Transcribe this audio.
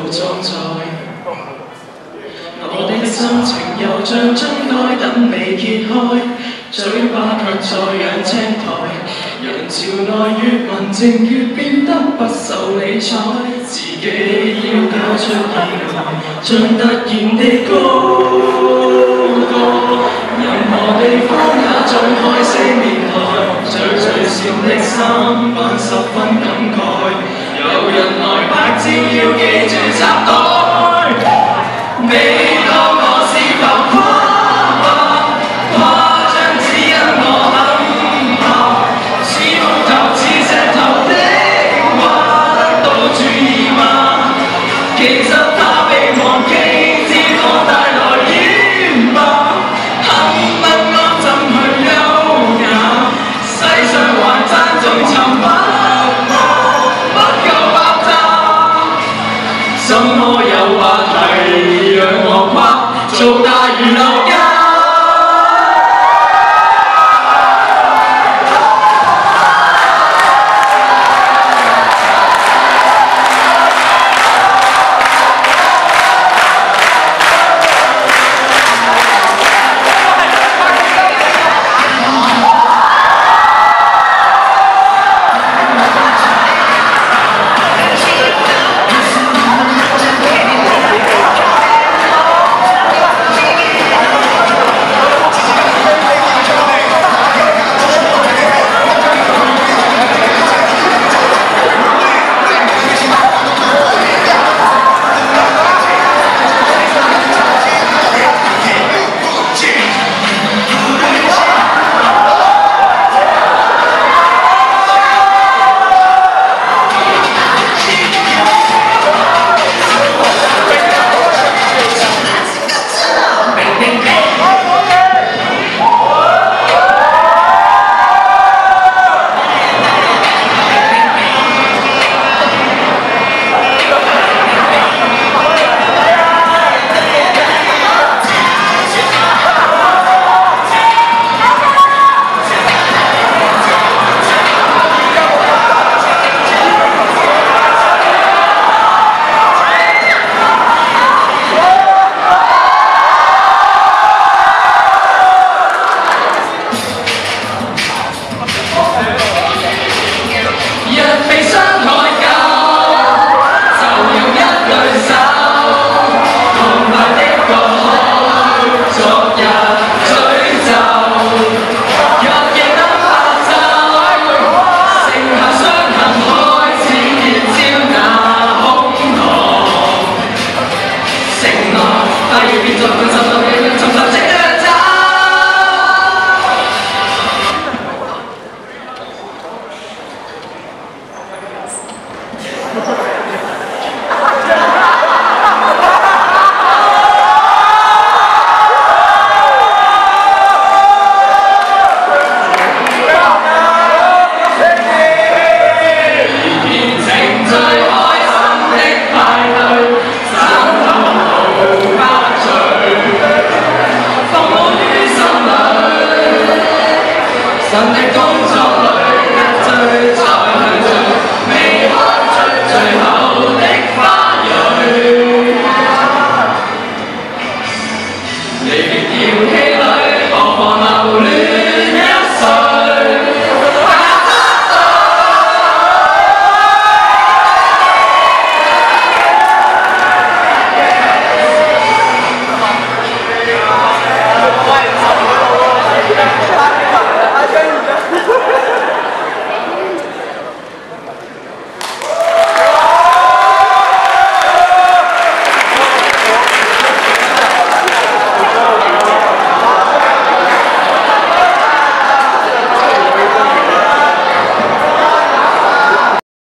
裝載。我的心情又像樽蓋等未揭開，嘴巴卻在養青苔。人潮內越文靜越變得不受理睬，自己要搞出意外，像突然地高歌。任何地方也像開四面台，最笑的三晚十分感慨。有人來拍照要記住插袋，你當我是浮誇吧？誇張只因我很怕，似木頭似石頭的話得到注意嗎？其實怕被忘記，知我帶來厭吧。肯不安怎去優雅？世上還讚頌沉默。什麼有話題讓我誇，做大娛樂。